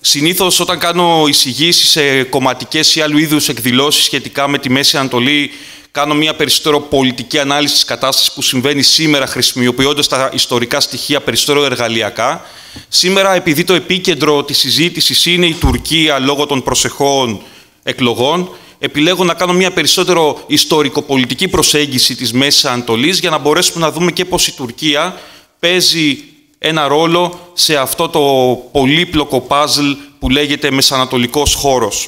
Συνήθως όταν κάνω εισηγήσεις σε κομματικές ή άλλου είδους εκδηλώσεις σχετικά με τη Μέση Ανατολή, κάνω μια περισσότερο πολιτική ανάλυση της κατάστασης που συμβαίνει σήμερα, χρησιμοποιώντας τα ιστορικά στοιχεία περισσότερο εργαλειακά. Σήμερα, επειδή το επίκεντρο της συζήτησης είναι η Τουρκία λόγω των προσεχών εκλογών, επιλέγω να κάνω μια περισσότερο ιστορικοπολιτική προσέγγιση της Μέσης Ανατολής για να μπορέσουμε να δούμε και πώς η Τουρκία παίζει ένα ρόλο σε αυτό το πολύπλοκο παζλ που λέγεται Μεσανατολικός χώρος.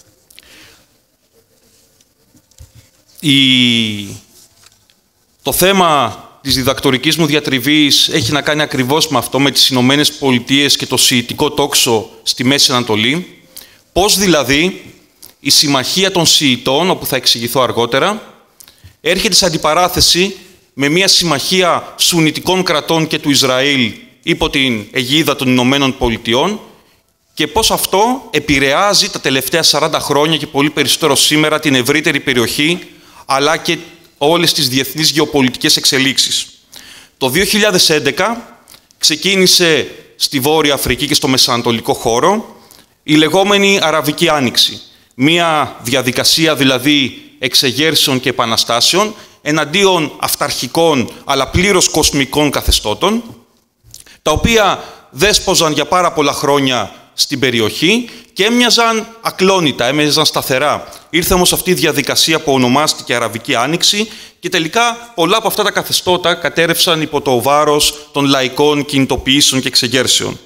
Το θέμα της διδακτορικής μου διατριβής έχει να κάνει ακριβώς με αυτό, με τις Ηνωμένες Πολιτείες και το σιητικό τόξο στη Μέση Ανατολή. Πώς δηλαδή η συμμαχία των Σιητών, όπου θα εξηγηθώ αργότερα, έρχεται σε αντιπαράθεση με μια συμμαχία σουνιτικών κρατών και του Ισραήλ υπό την αιγίδα των Ηνωμένων Πολιτειών και πώς αυτό επηρεάζει τα τελευταία 40 χρόνια και πολύ περισσότερο σήμερα την ευρύτερη περιοχή αλλά και όλες τις διεθνείς γεωπολιτικές εξελίξεις. Το 2011 ξεκίνησε στη Βόρεια Αφρική και στο Μεσανατολικό χώρο η λεγόμενη Αραβική Άνοιξη. Μία διαδικασία δηλαδή εξεγέρσεων και επαναστάσεων εναντίον αυταρχικών αλλά πλήρως κοσμικών καθεστώτων, τα οποία δέσποζαν για πάρα πολλά χρόνια στην περιοχή και έμοιαζαν ακλόνητα, έμοιαζαν σταθερά. Ήρθε όμως αυτή η διαδικασία που ονομάστηκε Αραβική Άνοιξη και τελικά πολλά από αυτά τα καθεστώτα κατέρευσαν υπό το βάρος των λαϊκών κινητοποιήσεων και εξεγέρσεων.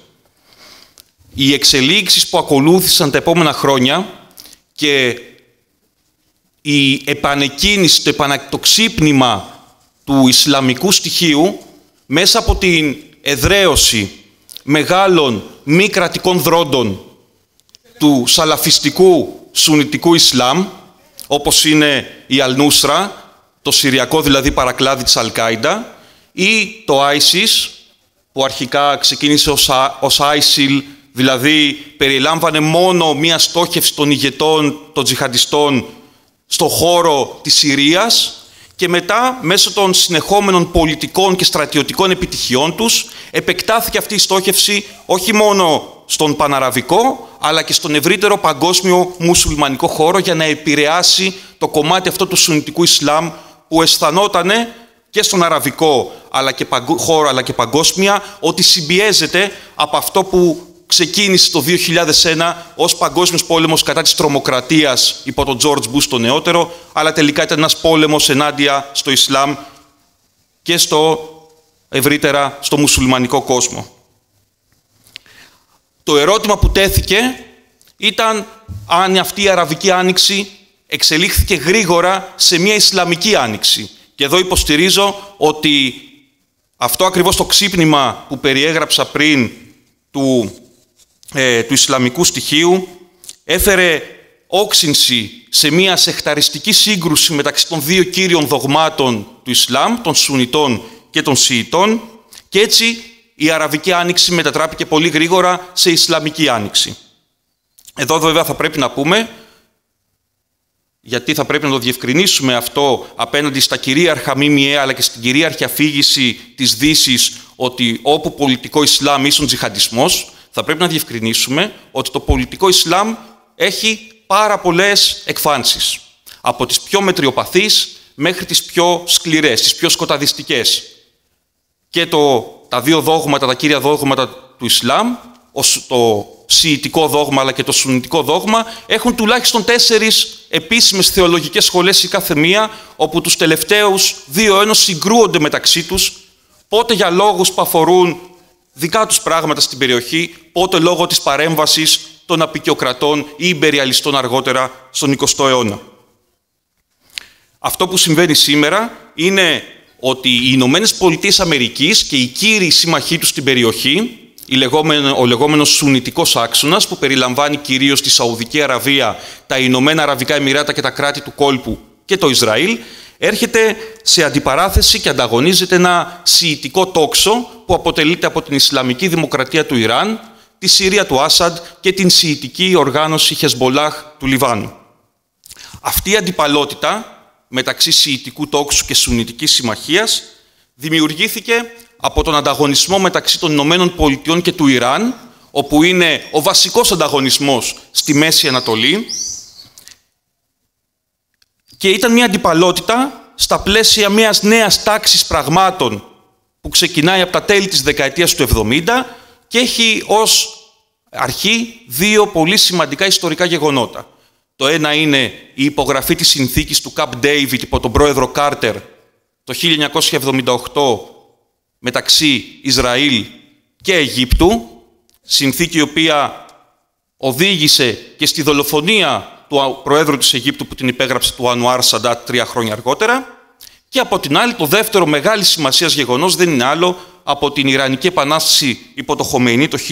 Οι εξελίξεις που ακολούθησαν τα επόμενα χρόνια και η επανεκκίνηση, το ξύπνημα του Ισλαμικού στοιχείου μέσα από την εδραίωση μεγάλων μη κρατικών δρόντων του σαλαφιστικού σουνιτικού Ισλάμ, όπως είναι η Αλ-Νούσρα, το συριακό δηλαδή παρακλάδι της Αλ-Κάιντα, ή το ISIS, που αρχικά ξεκίνησε ως ISIL, δηλαδή περιλάμβανε μόνο μία στόχευση των ηγετών, των τζιχαντιστών, στον χώρο της Συρίας και μετά, μέσω των συνεχόμενων πολιτικών και στρατιωτικών επιτυχιών τους, επεκτάθηκε αυτή η στόχευση όχι μόνο στον παναραβικό, αλλά και στον ευρύτερο παγκόσμιο μουσουλμανικό χώρο για να επηρεάσει το κομμάτι αυτό του σουνιτικού Ισλάμ που αισθανότανε και στον αραβικό χώρο αλλά και παγκόσμια ότι συμπιέζεται από αυτό που ξεκίνησε το 2001 ως παγκόσμιος πόλεμος κατά της τρομοκρατίας υπό τον George Bush το νεότερο, αλλά τελικά ήταν ένας πόλεμος ενάντια στο Ισλάμ και ευρύτερα στο μουσουλμανικό κόσμο. Το ερώτημα που τέθηκε ήταν αν αυτή η Αραβική Άνοιξη εξελίχθηκε γρήγορα σε μια Ισλαμική Άνοιξη. Και εδώ υποστηρίζω ότι αυτό ακριβώς το ξύπνημα που περιέγραψα πριν του Ισλαμικού στοιχείου έφερε όξυνση σε μια σεχταριστική σύγκρουση μεταξύ των δύο κύριων δογμάτων του Ισλάμ, των Σουνιτών και των Σιητών, και έτσι η Αραβική Άνοιξη μετατράπηκε πολύ γρήγορα σε Ισλαμική Άνοιξη. Εδώ βέβαια θα πρέπει να πούμε, γιατί θα πρέπει να το διευκρινίσουμε αυτό απέναντι στα κυρίαρχα ΜΜΕ αλλά και στην κυρίαρχη αφήγηση της Δύσης ότι όπου πολιτικό Ισλάμ ίσον τζιχαντισμός, θα πρέπει να διευκρινίσουμε ότι το πολιτικό Ισλάμ έχει πάρα πολλές εκφάνσεις. Από τις πιο μετριοπαθείς μέχρι τις πιο σκληρές, τις πιο σκοταδιστικές. Και τα δύο δόγματα, τα κύρια δόγματα του Ισλάμ, το σιητικό δόγμα αλλά και το σουνιτικό δόγμα, έχουν τουλάχιστον 4 επίσημες θεολογικές σχολές η κάθε μία, όπου τους τελευταίους 2 αιώνες συγκρούονται μεταξύ τους, πότε για λόγους που αφορούν δικά τους πράγματα στην περιοχή, πότε λόγω της παρέμβασης των αποικιοκρατών ή ιμπεριαλιστών αργότερα στον 20ο αιώνα. Αυτό που συμβαίνει σήμερα είναι ότι οι Ηνωμένες Πολιτείες Αμερικής και οι κύριοι σύμμαχοί τους στην περιοχή, ο λεγόμενος σουνιτικός άξονας, που περιλαμβάνει κυρίως τη Σαουδική Αραβία, τα Ηνωμένα Αραβικά Εμιράτα και τα κράτη του κόλπου και το Ισραήλ, έρχεται σε αντιπαράθεση και ανταγωνίζεται ένα σιητικό τόξο που αποτελείται από την Ισλαμική Δημοκρατία του Ιράν, τη Συρία του Άσαντ και την σιητική οργάνωση Χεσμολάχ του Λιβάνου. Αυτή η αντιπαλότητα μεταξύ σιητικού τόξου και σουνιτικής συμμαχίας δημιουργήθηκε από τον ανταγωνισμό μεταξύ των Ηνωμένων Πολιτειών και του Ιράν, όπου είναι ο βασικός ανταγωνισμός στη Μέση Ανατολή, και ήταν μια αντιπαλότητα στα πλαίσια μιας νέας τάξης πραγμάτων που ξεκινάει από τα τέλη της δεκαετίας του 70 και έχει ως αρχή δύο πολύ σημαντικά ιστορικά γεγονότα. Το ένα είναι η υπογραφή της συνθήκης του Camp David υπό τον πρόεδρο Κάρτερ το 1978 μεταξύ Ισραήλ και Αιγύπτου, συνθήκη η οποία οδήγησε και στη δολοφονία του Προέδρου της Αιγύπτου που την υπέγραψε, του Ανουάρ Σαντάτ, 3 χρόνια αργότερα. Και από την άλλη, το δεύτερο μεγάλη σημασίας γεγονός δεν είναι άλλο από την Ιρανική Επανάσταση υπό το Χομεϊνί το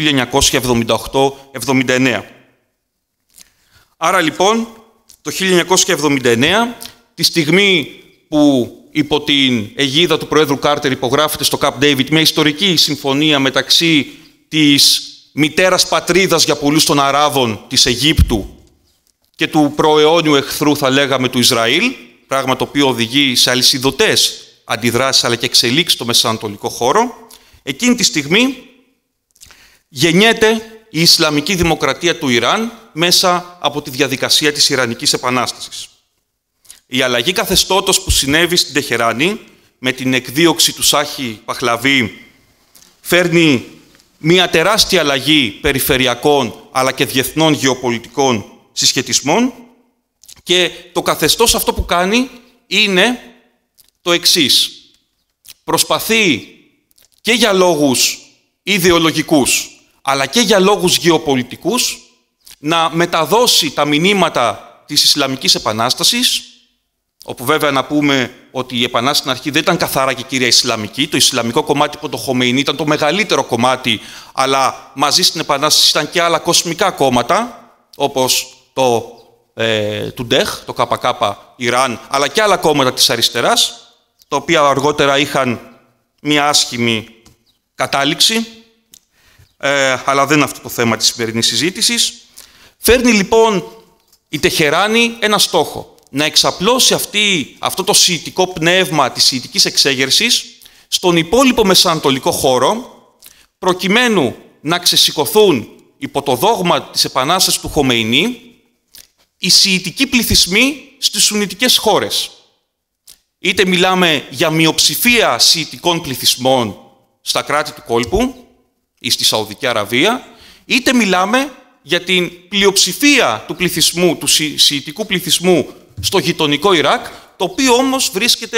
1978-79. Άρα λοιπόν, το 1979, τη στιγμή που υπό την αιγίδα του Προέδρου Κάρτερ υπογράφεται στο Camp David μια ιστορική συμφωνία μεταξύ της μητέρας πατρίδας για πολλούς των Αράβων της Αιγύπτου και του προαιώνιου εχθρού, θα λέγαμε, του Ισραήλ, πράγμα το οποίο οδηγεί σε αλυσιδωτές αντιδράσεις αλλά και εξελίξεις στο μεσανατολικό χώρο, εκείνη τη στιγμή γεννιέται η Ισλαμική Δημοκρατία του Ιράν μέσα από τη διαδικασία της Ιρανικής Επανάστασης. Η αλλαγή καθεστώτος που συνέβη στην Τεχεράνη με την εκδίωξη του Σάχη Παχλαβή φέρνει μια τεράστια αλλαγή περιφερειακών αλλά και διεθνών γεωπολιτικών συσχετισμών, και το καθεστώς αυτό που κάνει είναι το εξής. Προσπαθεί και για λόγους ιδεολογικούς αλλά και για λόγους γεωπολιτικούς να μεταδώσει τα μηνύματα της Ισλαμικής Επανάστασης, όπου βέβαια να πούμε ότι η Επανάσταση στην αρχή δεν ήταν καθαρά και κύρια Ισλαμική. Το Ισλαμικό κομμάτι από το Χομεϊνί ήταν το μεγαλύτερο κομμάτι, αλλά μαζί στην Επανάσταση ήταν και άλλα κοσμικά κόμματα, όπως το Τουντέχ, το ΚΚ Ιράν, αλλά και άλλα κόμματα της αριστεράς, τα οποία αργότερα είχαν μια άσχημη κατάληξη, αλλά δεν είναι αυτό το θέμα της σημερινής συζήτησης. Φέρνει λοιπόν η Τεχεράνη ένα στόχο, να εξαπλώσει αυτό το σιητικό πνεύμα της σιητικής εξέγερσης στον υπόλοιπο μεσανατολικό χώρο, προκειμένου να ξεσηκωθούν υπό το δόγμα της Επανάστασης του Χομεϊνί οι σιητικοί πληθυσμοί στις σουννιτικές χώρες. Είτε μιλάμε για μειοψηφία σιητικών πληθυσμών στα κράτη του κόλπου ή στη Σαουδική Αραβία, είτε μιλάμε για την πλειοψηφία του πληθυσμού, του σιητικού πληθυσμού στο γειτονικό Ιράκ, το οποίο όμως βρίσκεται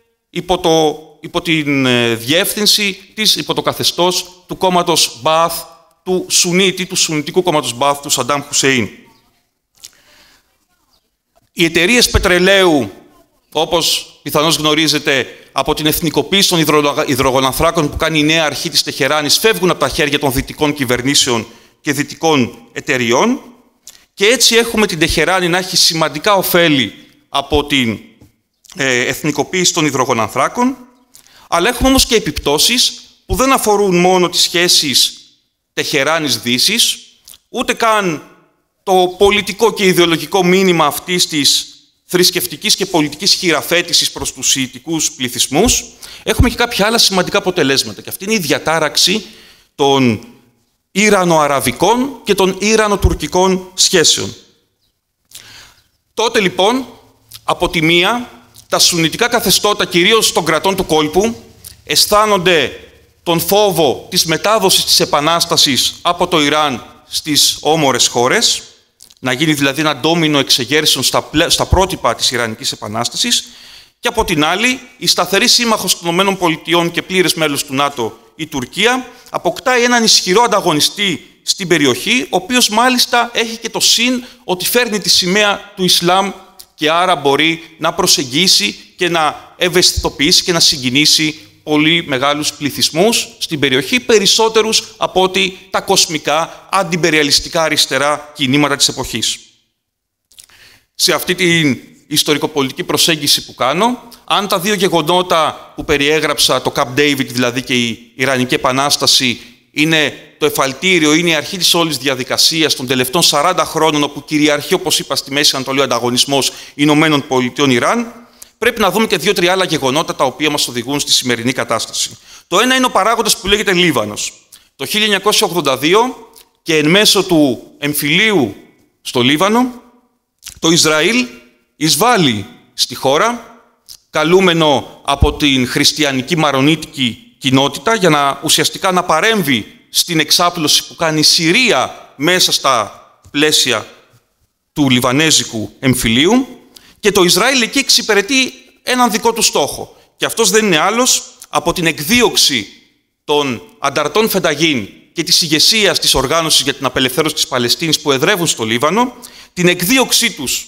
υπό την διεύθυνση της, υπό το καθεστώς του κόμματος Μπαθ, του Σουννιτικού κόμματος Μπαθ, του Σαντάμ Χουσέιν. Οι εταιρείες πετρελαίου, όπως πιθανώς γνωρίζετε, από την εθνικοποίηση των υδρογονανθράκων που κάνει η νέα αρχή της Τεχεράνης, φεύγουν από τα χέρια των δυτικών κυβερνήσεων και δυτικών εταιριών, και έτσι έχουμε την Τεχεράνη να έχει σημαντικά ωφέλη από την εθνικοποίηση των υδρογονανθράκων, αλλά έχουμε όμως και επιπτώσεις που δεν αφορούν μόνο τις σχέσεις Τεχεράνης-Δύσης, ούτε καν το πολιτικό και ιδεολογικό μήνυμα αυτής της θρησκευτικής και πολιτικής χειραφέτησης προς τους σιητικούς πληθυσμούς. Έχουμε και κάποια άλλα σημαντικά αποτελέσματα, και αυτή είναι η διατάραξη των Ιρανο-αραβικών και των Ιρανο-τουρκικών σχέσεων. Τότε λοιπόν, από τη μία, τα σουννιτικά καθεστώτα, κυρίως των κρατών του κόλπου, αισθάνονται τον φόβο της μετάδοσης της Επανάστασης από το Ιράν στις όμορες χώρες, να γίνει δηλαδή ένα ντόμινο εξεγέρσεων στα πρότυπα της Ιρανικής Επανάστασης, και από την άλλη, η σταθερή σύμμαχος των ΗΠΑ και πλήρες μέλος του ΝΑΤΟ, η Τουρκία, αποκτάει έναν ισχυρό ανταγωνιστή στην περιοχή, ο οποίος μάλιστα έχει και το συν ότι φέρνει τη σημαία του Ισλάμ και άρα μπορεί να προσεγγίσει και να ευαισθητοποιήσει και να συγκινήσει πολύ μεγάλους πληθυσμούς στην περιοχή, περισσότερους από ότι τα κοσμικά αντιμπεριαλιστικά αριστερά κινήματα της εποχής. Σε αυτή την ιστορικοπολιτική προσέγγιση που κάνω, αν τα δύο γεγονότα που περιέγραψα, το Camp David δηλαδή και η Ιρανική Επανάσταση, είναι το εφαλτήριο, είναι η αρχή της όλης διαδικασίας των τελευταίων 40 χρόνων, όπου κυριαρχεί, όπως είπα, στη Μέση Ανατολή ο ανταγωνισμός Ηνωμένων Πολιτειών Ιράν, πρέπει να δούμε και 2-3 άλλα γεγονότα τα οποία μας οδηγούν στη σημερινή κατάσταση. Το ένα είναι ο παράγοντας που λέγεται Λίβανος. Το 1982 και εν μέσω του εμφυλίου στο Λίβανο, το Ισραήλ εισβάλλει στη χώρα, καλούμενο από την χριστιανική μαρονίτικη κοινότητα για να ουσιαστικά να παρέμβει στην εξάπλωση που κάνει η Συρία μέσα στα πλαίσια του λιβανέζικου εμφυλίου, και το Ισραήλ εκεί εξυπηρετεί έναν δικό του στόχο. Και αυτός δεν είναι άλλος από την εκδίωξη των ανταρτών Φενταγίν και της ηγεσίας της οργάνωσης για την απελευθέρωση της Παλαιστίνης που εδρεύουν στο Λίβανο, την εκδίωξή τους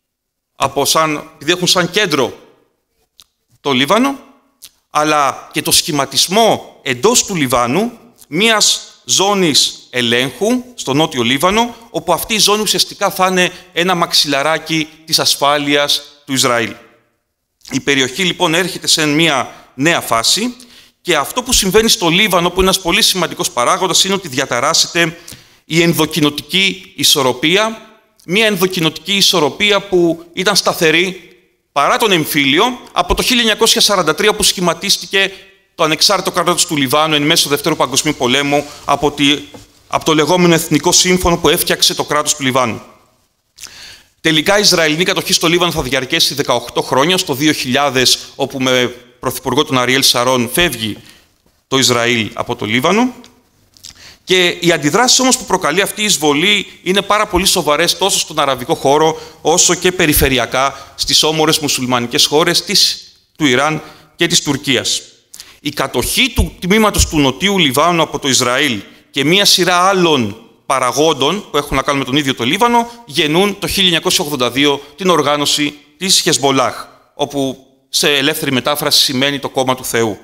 επειδή έχουν σαν κέντρο το Λίβανο, αλλά και το σχηματισμό εντός του Λιβάνου μιας ζώνης ελέγχου στο νότιο Λίβανο, όπου αυτή η ζώνη ουσιαστικά θα είναι ένα μαξιλαράκι της ασφάλειας του Ισραήλ. Η περιοχή λοιπόν έρχεται σε μια νέα φάση, και αυτό που συμβαίνει στο Λίβανο, που είναι ένας πολύ σημαντικός παράγοντας, είναι ότι διαταράσσεται η ενδοκοινοτική ισορροπία, μια ενδοκοινοτική ισορροπία που ήταν σταθερή παρά τον εμφύλιο από το 1943, που σχηματίστηκε το ανεξάρτητο κράτος του Λιβάνου εν μέσω του Δευτέρου Παγκοσμίου Πολέμου από το λεγόμενο Εθνικό Σύμφωνο που έφτιαξε το κράτος του Λιβάνου. Τελικά η Ισραηλινή κατοχή στο Λίβανο θα διαρκέσει 18 χρόνια, στο 2000, όπου με πρωθυπουργό τον Αριέλ Σαρών φεύγει το Ισραήλ από το Λίβανο. Και οι αντιδράσεις όμως που προκαλεί αυτή η εισβολή είναι πάρα πολύ σοβαρές, τόσο στον αραβικό χώρο όσο και περιφερειακά στις όμορες μουσουλμανικές χώρες του Ιράν και της Τουρκίας. Η κατοχή του τμήματος του νοτίου Λιβάνου από το Ισραήλ και μία σειρά άλλων παραγόντων που έχουν να κάνουν με τον ίδιο το Λίβανο γεννούν το 1982 την οργάνωση της Χεσμπολάχ, όπου σε ελεύθερη μετάφραση σημαίνει το κόμμα του Θεού.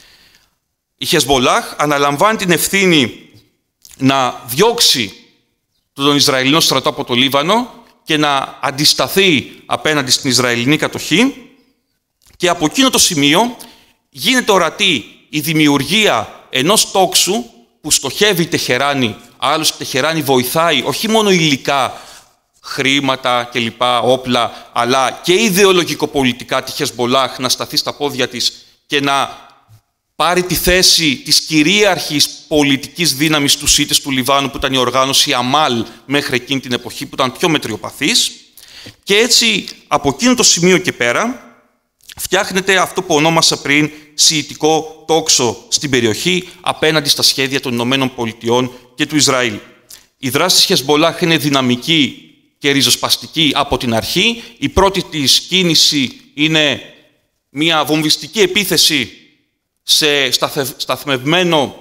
Η Χεσμπολάχ αναλαμβάνει την ευθύνη να διώξει τον Ισραηλινό στρατό από το Λίβανο και να αντισταθεί απέναντι στην Ισραηλινή κατοχή, και από εκείνο το σημείο γίνεται ορατή η δημιουργία ενός τόξου που στοχεύει η Τεχεράνη, άλλωστε η Τεχεράνη βοηθάει όχι μόνο υλικά, χρήματα κλπ, όπλα, αλλά και ιδεολογικοπολιτικά τη Χεσμπολάχ να σταθεί στα πόδια της και να πάρει τη θέση της κυρίαρχης πολιτικής δύναμης του ΣΥΤΕΣ του Λιβάνου, που ήταν η οργάνωση Αμάλ μέχρι εκείνη την εποχή, που ήταν πιο μετριοπαθής. Και έτσι από εκείνο το σημείο και πέρα φτιάχνεται αυτό που ονόμασα πριν σιητικό τόξο στην περιοχή απέναντι στα σχέδια των Ηνωμένων Πολιτειών και του Ισραήλ. Η δράση της Χεσμπολάχ είναι δυναμική και ριζοσπαστική από την αρχή. Η πρώτη της κίνηση είναι μια βομβιστική επίθεση σε σταθμευμένο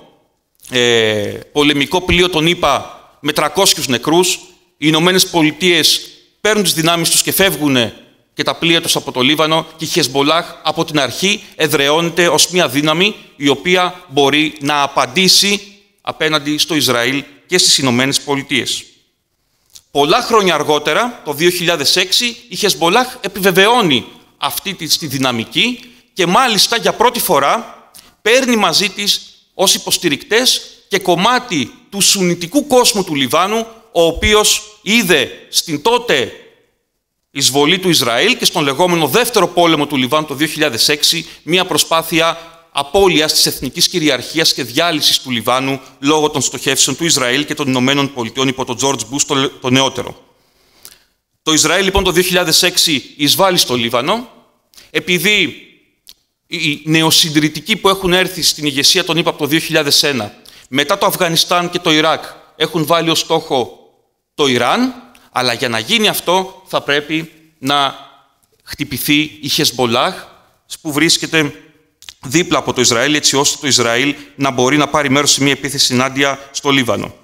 πολεμικό πλοίο των ΗΠΑ με 300 νεκρούς. Οι Ηνωμένες Πολιτείες παίρνουν τις δυνάμεις τους και φεύγουν και τα πλοία τους από το Λίβανο, και η Χεσμπολάχ από την αρχή εδραιώνεται ως μια δύναμη η οποία μπορεί να απαντήσει απέναντι στο Ισραήλ και στις Ηνωμένες Πολιτείες. Πολλά χρόνια αργότερα, το 2006, η Χεσμπολάχ επιβεβαιώνει αυτή τη δυναμική και μάλιστα για πρώτη φορά παίρνει μαζί της ως υποστηρικτές και κομμάτι του σουνιτικού κόσμου του Λιβάνου, ο οποίος είδε στην τότε εισβολή του Ισραήλ και στον λεγόμενο δεύτερο πόλεμο του Λιβάνου το 2006 μια προσπάθεια απώλειας της εθνικής κυριαρχίας και διάλυσης του Λιβάνου λόγω των στοχεύσεων του Ισραήλ και των Ηνωμένων Πολιτειών υπό τον Τζόρτζ Μπους το νεότερο. Το Ισραήλ λοιπόν το 2006 εισβάλλει στο Λίβανο, επειδή οι νεοσυντηρητικοί που έχουν έρθει στην ηγεσία των ΗΠΑ από το 2001, μετά το Αφγανιστάν και το Ιράκ, έχουν βάλει ως στόχο το Ιράν, αλλά για να γίνει αυτό θα πρέπει να χτυπηθεί η Χεσμπολάχ, που βρίσκεται δίπλα από το Ισραήλ, έτσι ώστε το Ισραήλ να μπορεί να πάρει μέρος σε μια επίθεση ενάντια στο Λίβανο.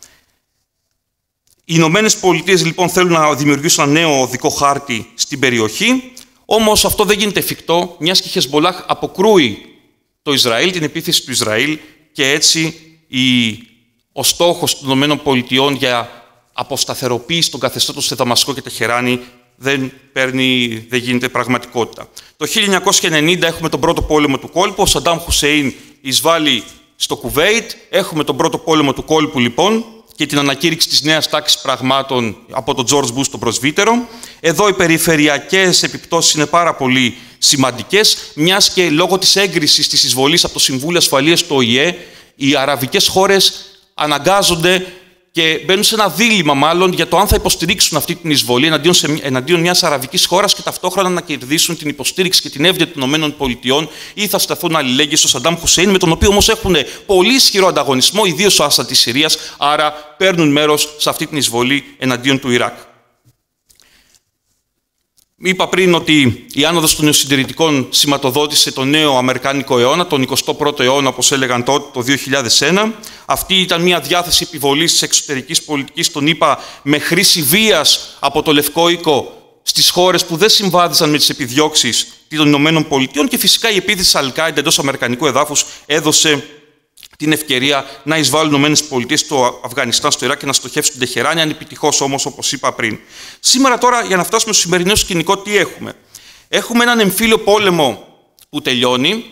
Οι Ηνωμένες Πολιτείες λοιπόν θέλουν να δημιουργήσουν ένα νέο οδικό χάρτη στην περιοχή, όμως αυτό δεν γίνεται εφικτό, μιας και η Χεσμπολάχ αποκρούει το Ισραήλ, την επίθεση του Ισραήλ, και έτσι ο στόχος των Ηνωμένων Πολιτειών για αποσταθεροποίηση των καθεστώτων σε Δαμασκό και Τεχεράνη δεν γίνεται πραγματικότητα. Το 1990 έχουμε τον πρώτο πόλεμο του κόλπου, ο Σαντάμ Χουσέιν εισβάλλει στο Κουβέιτ, έχουμε τον πρώτο πόλεμο του κόλπου λοιπόν και την ανακήρυξη της νέας τάξης πραγμάτων από τον Τζόρτζ Μπους τον πρεσβύτερο. Εδώ οι περιφερειακές επιπτώσεις είναι πάρα πολύ σημαντικές, μιας και λόγω της έγκρισης της εισβολής από το Συμβούλιο Ασφαλείας του ΟΗΕ, οι αραβικές χώρες αναγκάζονται και μπαίνουν σε ένα δίλημμα μάλλον για το αν θα υποστηρίξουν αυτή την εισβολή εναντίον μιας αραβικής χώρας και ταυτόχρονα να κερδίσουν την υποστήριξη και την εύνοια των ΗΠΑ ή θα σταθούν αλληλέγγυοι στο Σαντάμ Χουσέιν, με τον οποίο όμως έχουν πολύ ισχυρό ανταγωνισμό, ιδίως ο Άσαντ της Συρίας, άρα παίρνουν μέρος σε αυτή την εισβολή εναντίον του Ιράκ. Είπα πριν ότι η άνοδος των νεοσυντηρητικών σηματοδότησε τον νέο Αμερικάνικο αιώνα, τον 21ο αιώνα, όπως έλεγαν τότε, το 2001. Αυτή ήταν μια διάθεση επιβολής της εξωτερικής πολιτικής, τον είπα, με χρήση βίας από το Λευκό Οίκο στις χώρες που δεν συμβάδιζαν με τις επιδιώξεις των ΗΠΑ, και φυσικά η επίθεση της Αλ-Κάιντα εντός αμερικανικού εδάφους έδωσε την ευκαιρία να εισβάλλουν οι ΗΠΑ στο Αφγανιστάν, στο Ιράκ και να στοχεύσουν την Τεχεράνη, ανεπιτυχώς όμως, όπως είπα πριν. Σήμερα τώρα, για να φτάσουμε στο σημερινό σκηνικό, τι έχουμε? Έχουμε έναν εμφύλιο πόλεμο που τελειώνει,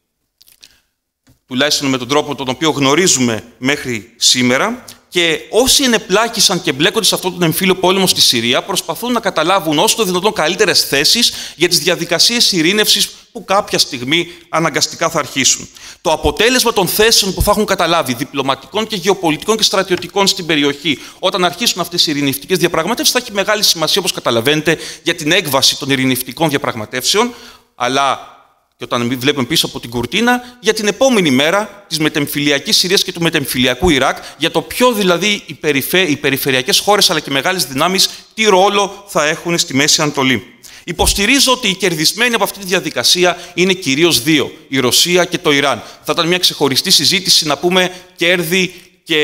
τουλάχιστον με τον τρόπο τον οποίο γνωρίζουμε μέχρι σήμερα, και όσοι ενεπλάκησαν και μπλέκονται σε αυτόν τον εμφύλιο πόλεμο στη Συρία προσπαθούν να καταλάβουν όσο το δυνατόν καλύτερες θέσεις για τις διαδικασίες ειρήνευσης που κάποια στιγμή αναγκαστικά θα αρχίσουν. Το αποτέλεσμα των θέσεων που θα έχουν καταλάβει, διπλωματικών και γεωπολιτικών και στρατιωτικών στην περιοχή, όταν αρχίσουν αυτές οι ειρηνευτικές διαπραγματεύσεις, θα έχει μεγάλη σημασία, όπως καταλαβαίνετε, για την έκβαση των ειρηνευτικών διαπραγματεύσεων, αλλά και όταν βλέπουμε πίσω από την κουρτίνα, για την επόμενη μέρα της μετεμφυλιακής Συρίας και του μετεμφυλιακού Ιράκ, για το ποιο δηλαδή οι περιφερειακές χώρες αλλά και μεγάλες δυνάμεις τι ρόλο θα έχουν στη Μέση Ανατολή. Υποστηρίζω ότι οι κερδισμένοι από αυτή τη διαδικασία είναι κυρίως δύο, η Ρωσία και το Ιράν. Θα ήταν μια ξεχωριστή συζήτηση να πούμε κέρδη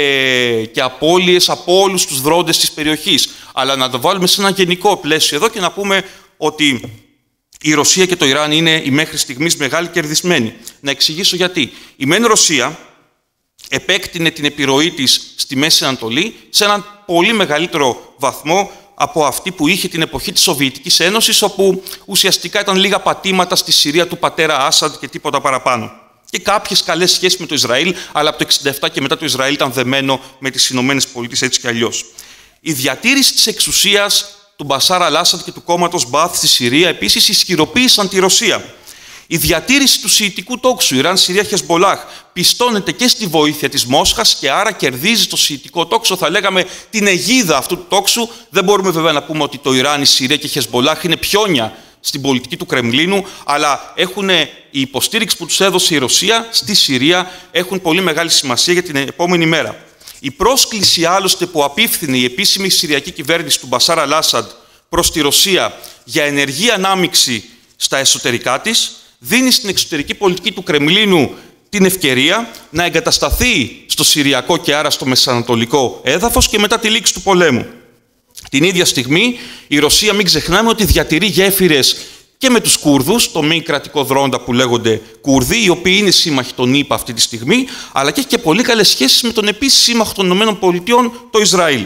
και απώλειες από όλους τους δρόντες της περιοχής. Αλλά να το βάλουμε σε ένα γενικό πλαίσιο εδώ και να πούμε ότι η Ρωσία και το Ιράν είναι οι μέχρι στιγμής μεγάλοι κερδισμένοι. Να εξηγήσω γιατί. Η μεν Ρωσία επέκτηνε την επιρροή της στη Μέση Ανατολή σε έναν πολύ μεγαλύτερο βαθμό από αυτή που είχε την εποχή της Σοβιετικής Ένωσης, όπου ουσιαστικά ήταν λίγα πατήματα στη Συρία του πατέρα Άσαντ και τίποτα παραπάνω. Και κάποιες καλές σχέσεις με το Ισραήλ, αλλά από το 1967 και μετά το Ισραήλ ήταν δεμένο με τις Ηνωμένες Πολιτείες έτσι κι αλλιώς. Η διατήρηση της εξουσίας του Μπασάρ Αλ-Άσαντ και του κόμματος Μπαθ στη Συρία επίσης ισχυροποίησαν τη Ρωσία. Η διατήρηση του σιητικού τόξου Ιράν, Συρία, Χεσμπολάχ πιστώνεται και στη βοήθεια της Μόσχας και άρα κερδίζει το σιητικό τόξο, θα λέγαμε την αιγίδα αυτού του τόξου. Δεν μπορούμε βέβαια να πούμε ότι το Ιράν, η Συρία και η Χεσμπολάχ είναι πιόνια στην πολιτική του Κρεμλίνου, αλλά η υποστήριξη που τους έδωσε η Ρωσία στη Συρία έχουν πολύ μεγάλη σημασία για την επόμενη μέρα. Η πρόσκληση άλλωστε που απίφθινε η επίσημη συριακή κυβέρνηση του Μπασάρ Αλ-Άσαντ προς τη Ρωσία για ενεργή ανάμειξη στα εσωτερικά της, δίνει στην εξωτερική πολιτική του Κρεμλίνου την ευκαιρία να εγκατασταθεί στο συριακό και άρα στο μεσανατολικό έδαφος και μετά τη λήξη του πολέμου. Την ίδια στιγμή η Ρωσία, μην ξεχνάμε, ότι διατηρεί γέφυρες και με τους Κούρδους, το μη κρατικό δρόντα που λέγονται Κούρδοι, οι οποίοι είναι σύμμαχοι των ΗΠΑ αυτή τη στιγμή, αλλά και έχει και πολύ καλές σχέσεις με τον επίσης σύμμαχο των ΗΠΑ, το Ισραήλ.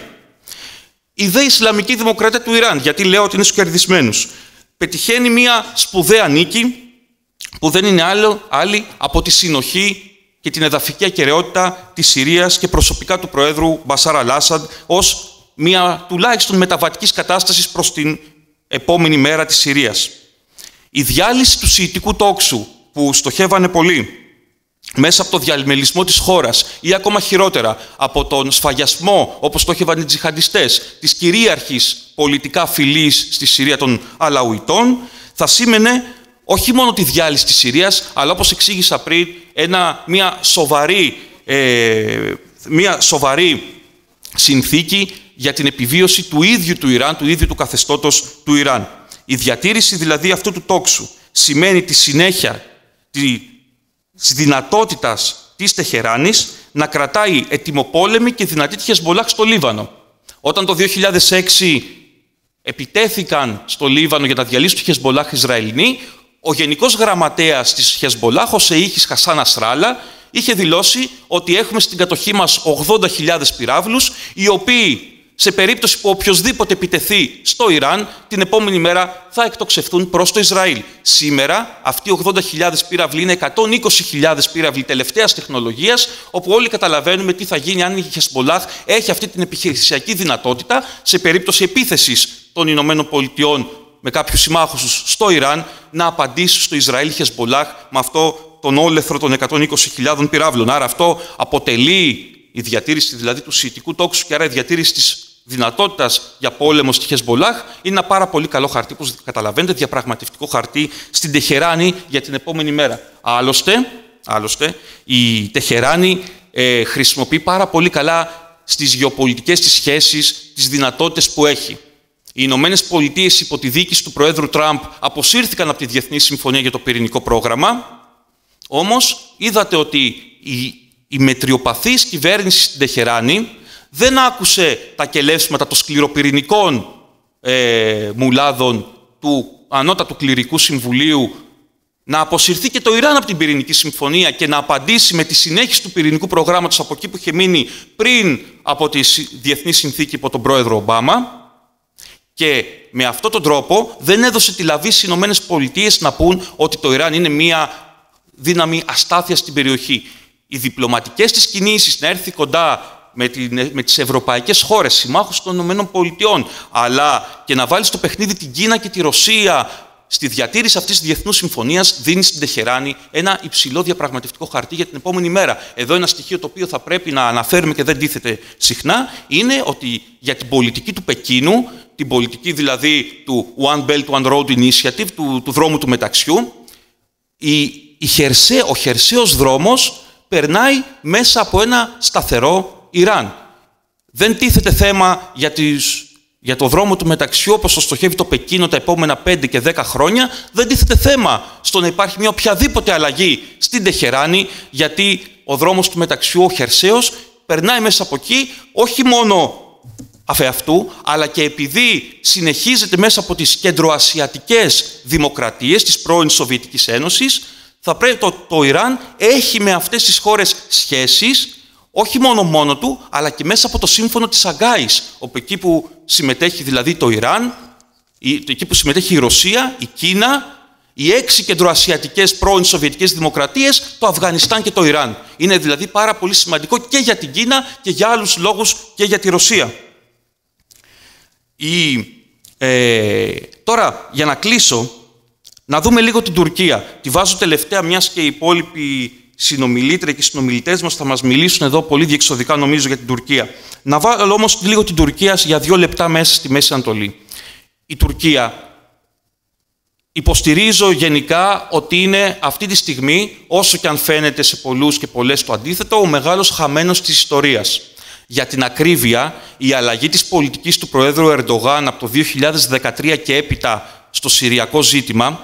Η δε Ισλαμική Δημοκρατία του Ιράν, γιατί λέω ότι είναι στους κερδισμένους, πετυχαίνει μια σπουδαία νίκη που δεν είναι άλλη από τη συνοχή και την εδαφική ακεραιότητα της Συρίας και προσωπικά του Προέδρου Μπασάρ Αλ-Άσαντ ως μια τουλάχιστον μεταβατικής κατάστασης προς την επόμενη μέρα της Συρίας. Η διάλυση του σιητικού τόξου που στοχεύανε πολύ μέσα από το διαλμελισμό της χώρας ή ακόμα χειρότερα από τον σφαγιασμό, όπως στόχευαν οι τζιχαντιστές, της κυρίαρχης πολιτικά φυλής στη Συρία των Αλαουιτών, θα σήμαινε όχι μόνο τη διάλυση της Συρίας, αλλά όπως εξήγησα πριν, μια σοβαρή συνθήκη για την επιβίωση του ίδιου του Ιράν, του ίδιου του καθεστώτος του Ιράν. Η διατήρηση δηλαδή αυτού του τόξου σημαίνει τη συνέχεια της δυνατότητας της Τεχεράνης να κρατάει ετοιμοπόλεμη και δυνατή τη Χεσμπολάχ στο Λίβανο. Όταν το 2006 επιτέθηκαν στο Λίβανο για να διαλύσουν τη Χεσμπολάχ Ισραηλινοί, ο Γενικός Γραμματέας της Χεσμπολάχ, ο Σεΐχης Χασάν Νασράλα, είχε δηλώσει ότι έχουμε στην κατοχή μας 80.000 πυράβλους, οι οποίοι σε περίπτωση που οποιοσδήποτε επιτεθεί στο Ιράν, την επόμενη μέρα θα εκτοξευθούν προς το Ισραήλ. Σήμερα αυτοί οι 80.000 πύραυλοι είναι 120.000 πύραυλοι τελευταίας τεχνολογίας, όπου όλοι καταλαβαίνουμε τι θα γίνει αν η Χεσμπολάχ έχει αυτή την επιχειρησιακή δυνατότητα σε περίπτωση επίθεσης των Ηνωμένων Πολιτειών με κάποιους συμμάχους τους στο Ιράν να απαντήσει στο Ισραήλ Χεσμπολάχ με αυτό τον όλεθρο των 120.000 πυράβλων. Άρα αυτό αποτελεί η διατήρηση δηλαδή του σιητικού τόξου και άρα η διατήρηση της δυνατότητας για πόλεμο στη Χεσμπολάχ είναι ένα πάρα πολύ καλό χαρτί, όπως καταλαβαίνετε, διαπραγματευτικό χαρτί στην Τεχεράνη για την επόμενη μέρα. Άλλωστε η Τεχεράνη χρησιμοποιεί πάρα πολύ καλά στις γεωπολιτικές της σχέσεις τις δυνατότητες που έχει. Οι Ηνωμένες Πολιτείες υπό τη διοίκηση του Προέδρου Τραμπ αποσύρθηκαν από τη Διεθνή Συμφωνία για το Πυρηνικό Πρόγραμμα, όμως είδατε ότι η μετριοπαθής κυβέρνηση στην Τεχεράνη δεν άκουσε τα κελεύσματα των σκληροπυρηνικών μουλάδων του Ανώτατου Κληρικού Συμβουλίου να αποσυρθεί και το Ιράν από την Πυρηνική Συμφωνία και να απαντήσει με τη συνέχιση του πυρηνικού προγράμματος από εκεί που είχε μείνει πριν από τη Διεθνή Συνθήκη υπό τον πρόεδρο Ομπάμα. Και με αυτόν τον τρόπο δεν έδωσε τη λαβή στις Ηνωμένες Πολιτείες να πούν ότι το Ιράν είναι μια δύναμη αστάθεια στην περιοχή. Οι διπλωματικές της κινήσεις να έρθει κοντά με τις ευρωπαϊκές χώρες, συμμάχους των Ηνωμένων Πολιτειών, αλλά και να βάλει στο παιχνίδι την Κίνα και τη Ρωσία στη διατήρηση αυτής της διεθνούς συμφωνίας, δίνει στην Τεχεράνη ένα υψηλό διαπραγματευτικό χαρτί για την επόμενη μέρα. Εδώ ένα στοιχείο το οποίο θα πρέπει να αναφέρουμε και δεν τίθεται συχνά, είναι ότι για την πολιτική του Πεκίνου, την πολιτική δηλαδή του One Belt, One Road Initiative, του δρόμου του μεταξιού, ο χερσαίος δρόμος περνάει μέσα από ένα σταθερό Ιράν. Δεν τίθεται θέμα για το δρόμο του μεταξιού, όπως το στοχεύει το Πεκίνο τα επόμενα 5 και 10 χρόνια, δεν τίθεται θέμα στο να υπάρχει μια οποιαδήποτε αλλαγή στην Τεχεράνη, γιατί ο δρόμος του μεταξιού, ο χερσαίος, περνάει μέσα από εκεί, όχι μόνο αφεαυτού, αλλά και επειδή συνεχίζεται μέσα από τις κεντροασιατικές δημοκρατίες της πρώην Σοβιετικής Ένωσης, θα πρέπει το Ιράν έχει με αυτές τις χώρες σχέσεις, όχι μόνο του, αλλά και μέσα από το σύμφωνο της Σαγκάης, όπου εκεί που συμμετέχει δηλαδή το Ιράν, εκεί που συμμετέχει η Ρωσία, η Κίνα, οι 6 κεντροασιατικές πρώην Σοβιετικές δημοκρατίες, το Αφγανιστάν και το Ιράν. Είναι δηλαδή πάρα πολύ σημαντικό και για την Κίνα και για άλλους λόγους και για τη Ρωσία. Τώρα, για να κλείσω, να δούμε λίγο την Τουρκία. Τη βάζω τελευταία, μιας και οι υπόλοιποι συνομιλήτρια και οι συνομιλητές μας θα μας μιλήσουν εδώ πολύ διεξοδικά, νομίζω, για την Τουρκία. Να βάλω όμως λίγο την Τουρκία για 2 λεπτά μέσα στη Μέση Ανατολή. Η Τουρκία, υποστηρίζω γενικά ότι είναι αυτή τη στιγμή, όσο και αν φαίνεται σε πολλούς και πολλές το αντίθετο, ο μεγάλος χαμένος της ιστορίας. Για την ακρίβεια, η αλλαγή της πολιτικής του Προέδρου Ερντογάν από το 2013 και έπειτα στο συριακό ζήτημα,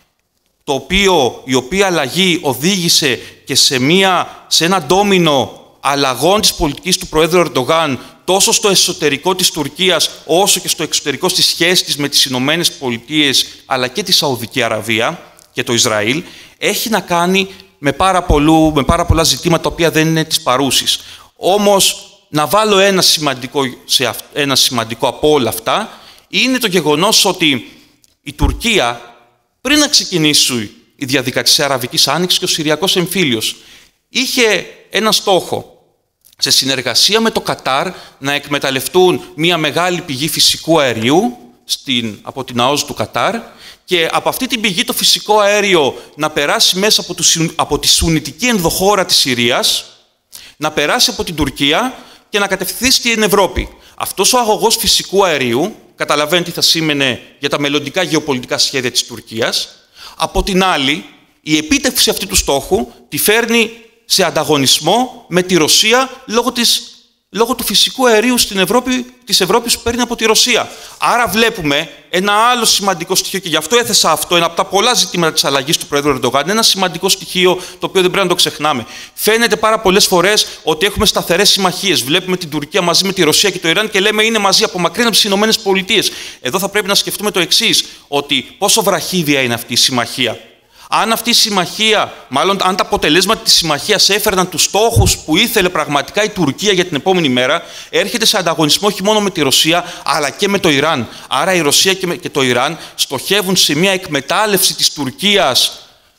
η οποία αλλαγή οδήγησε και σε ένα ντόμινο αλλαγών της πολιτικής του Προέδρου Ερντογάν τόσο στο εσωτερικό της Τουρκίας όσο και στο εξωτερικό στις σχέσεις της με τις Ηνωμένες Πολιτείες αλλά και τη Σαουδική Αραβία και το Ισραήλ, έχει να κάνει με πάρα πολλά ζητήματα τα οποία δεν είναι της παρούσης. Όμως, να βάλω ένα σημαντικό από όλα αυτά, είναι το γεγονός ότι η Τουρκία, πριν να ξεκινήσει η διαδικασία Αραβικής Άνοιξης και ο Συριακός Εμφύλιος, είχε ένα στόχο, σε συνεργασία με το Κατάρ, να εκμεταλλευτούν μια μεγάλη πηγή φυσικού αερίου από την ΑΟΣ του Κατάρ και από αυτή την πηγή το φυσικό αέριο να περάσει μέσα από τη σουνιτική ενδοχώρα της Συρίας, να περάσει από την Τουρκία και να κατευθυνθεί στην Ευρώπη. Αυτός ο αγωγός φυσικού αερίου, καταλαβαίνετε τι θα σήμαινε για τα μελλοντικά γεωπολιτικά σχέδια της Τουρκίας. Από την άλλη, η επίτευξη αυτού του στόχου τη φέρνει σε ανταγωνισμό με τη Ρωσία λόγω του φυσικού αερίου της Ευρώπης που παίρνει από τη Ρωσία. Άρα βλέπουμε ένα άλλο σημαντικό στοιχείο και γι' αυτό έθεσα αυτό, ένα από τα πολλά ζητήματα της αλλαγής του Πρόεδρου Ερντογάν, ένα σημαντικό στοιχείο το οποίο δεν πρέπει να το ξεχνάμε. Φαίνεται πάρα πολλές φορές ότι έχουμε σταθερές συμμαχίες. Βλέπουμε την Τουρκία μαζί με τη Ρωσία και το Ιράν και λέμε είναι μαζί, απομακρύνονται από τις Ηνωμένες Πολιτείες. Εδώ θα πρέπει να σκεφτούμε το εξής, ότι πόσο βραχύδια είναι αυτή η συμμαχία. Αν αυτή η συμμαχία, μάλλον αν τα αποτελέσματα της συμμαχίας έφερναν τους στόχους που ήθελε πραγματικά η Τουρκία για την επόμενη μέρα, έρχεται σε ανταγωνισμό όχι μόνο με τη Ρωσία, αλλά και με το Ιράν. Άρα η Ρωσία και το Ιράν στοχεύουν σε μια εκμετάλλευση της Τουρκίας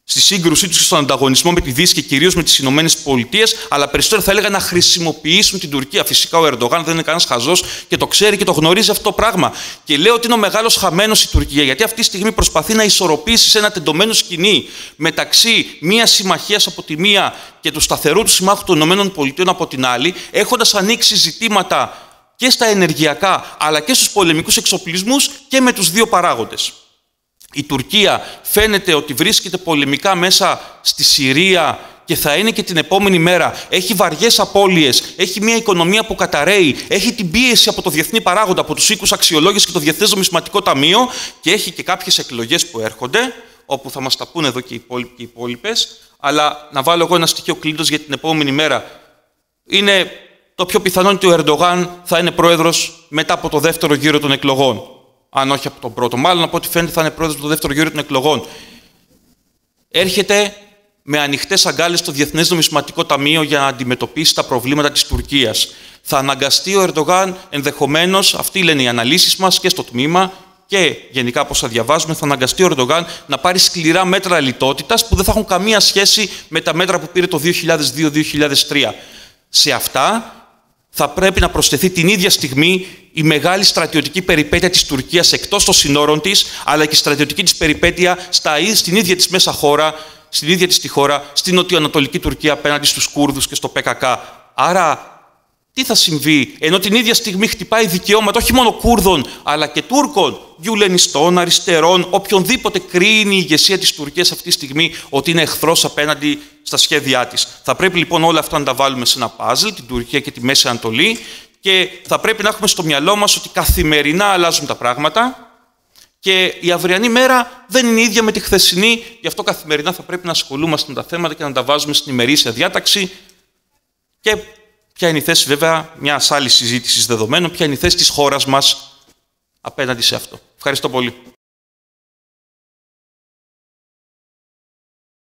στη σύγκρουσή τους και στον ανταγωνισμό με τη Δύση και κυρίως με τις Ηνωμένες Πολιτείες, αλλά περισσότερο θα έλεγα να χρησιμοποιήσουν την Τουρκία. Φυσικά ο Ερντογάν δεν είναι κανένας χαζός και το ξέρει και το γνωρίζει αυτό το πράγμα. Και λέω ότι είναι ο μεγάλος χαμένος η Τουρκία, γιατί αυτή τη στιγμή προσπαθεί να ισορροπήσει σε ένα τεντωμένο σκηνή μεταξύ μιας συμμαχίας από τη μία και του σταθερού του συμμάχου των Ηνωμένων Πολιτείων από την άλλη, έχοντας ανοίξει ζητήματα και στα ενεργειακά αλλά και στους πολεμικούς εξοπλισμούς και με τους δύο παράγοντες. Η Τουρκία φαίνεται ότι βρίσκεται πολεμικά μέσα στη Συρία και θα είναι και την επόμενη μέρα. Έχει βαριές απώλειες, έχει μια οικονομία που καταραίει, έχει την πίεση από το διεθνή παράγοντα, από τους οίκους αξιολόγησης και το Διεθνές Νομισματικό Ταμείο και έχει και κάποιες εκλογές που έρχονται, όπου θα μας τα πούνε εδώ και οι υπόλοιπες. Αλλά να βάλω εγώ ένα στοιχείο κλείδος για την επόμενη μέρα. Είναι το πιο πιθανό ότι ο Ερντογάν θα είναι πρόεδρος μετά από το δεύτερο γύρο των εκλογών. Αν όχι από τον πρώτο. Μάλλον από ό,τι φαίνεται θα είναι πρόεδρος του δεύτερου γύρου των εκλογών. Έρχεται με ανοιχτές αγκάλες στο Διεθνές Νομισματικό Ταμείο για να αντιμετωπίσει τα προβλήματα της Τουρκίας. Θα αναγκαστεί ο Ερντογάν ενδεχομένως, αυτοί λένε οι αναλύσεις μας και στο τμήμα και γενικά από όσα διαβάζουμε, θα αναγκαστεί ο Ερντογάν να πάρει σκληρά μέτρα λιτότητας που δεν θα έχουν καμία σχέση με τα μέτρα που πήρε το 2002-2003. Σε αυτά θα πρέπει να προσθεθεί την ίδια στιγμή η μεγάλη στρατιωτική περιπέτεια της Τουρκίας εκτός των συνόρων της, αλλά και η στρατιωτική της περιπέτεια στην ίδια της μέσα χώρα, στην ίδια της τη χώρα, στην νοτιοανατολική Τουρκία απέναντι στους Κούρδους και στο ΠΚΚ. Άρα, τι θα συμβεί, ενώ την ίδια στιγμή χτυπάει δικαιώματα όχι μόνο Κούρδων, αλλά και Τούρκων, γιουλενιστών, αριστερών, οποιονδήποτε κρίνει η ηγεσία της Τουρκίας αυτή τη στιγμή ότι είναι εχθρός απέναντι στα σχέδιά της. Θα πρέπει λοιπόν όλα αυτά να τα βάλουμε σε ένα παζλ, την Τουρκία και τη Μέση Ανατολή, και θα πρέπει να έχουμε στο μυαλό μας ότι καθημερινά αλλάζουν τα πράγματα και η αυριανή μέρα δεν είναι ίδια με τη χθεσινή, γι' αυτό καθημερινά θα πρέπει να ασχολούμαστε με τα θέματα και να τα βάζουμε στην ημερήσια διάταξη. Και ποια είναι η θέση βέβαια μιας άλλης συζήτησης δεδομένων, ποια είναι η θέση της χώρας μας απέναντι σε αυτό. Ευχαριστώ πολύ.